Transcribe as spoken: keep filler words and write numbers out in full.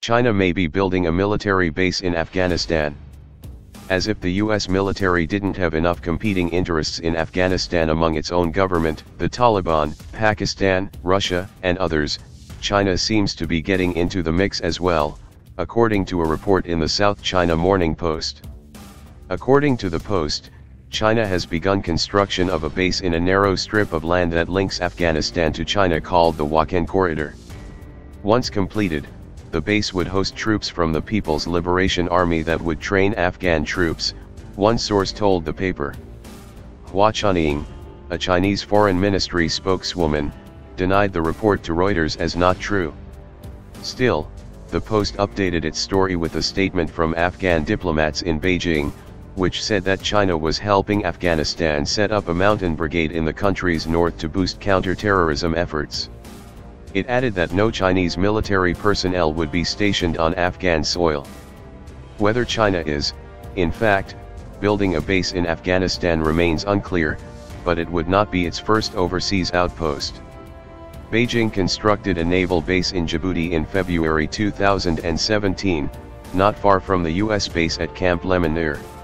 China may be building a military base in Afghanistan. As if the U S military didn't have enough competing interests in Afghanistan among its own government, the Taliban, Pakistan, Russia, and others, China seems to be getting into the mix as well, according to a report in the South China Morning Post. According to the Post, China has begun construction of a base in a narrow strip of land that links Afghanistan to China called the Wakhan Corridor. Once completed, the base would host troops from the People's Liberation Army that would train Afghan troops, one source told the paper. Hua Chunying, a Chinese Foreign Ministry spokeswoman, denied the report to Reuters as not true. Still, the Post updated its story with a statement from Afghan diplomats in Beijing, which said that China was helping Afghanistan set up a mountain brigade in the country's north to boost counter-terrorism efforts. It added that no Chinese military personnel would be stationed on Afghan soil. Whether China is, in fact, building a base in Afghanistan remains unclear, but it would not be its first overseas outpost. Beijing constructed a naval base in Djibouti in February two thousand seventeen, not far from the U S base at Camp Lemonnier.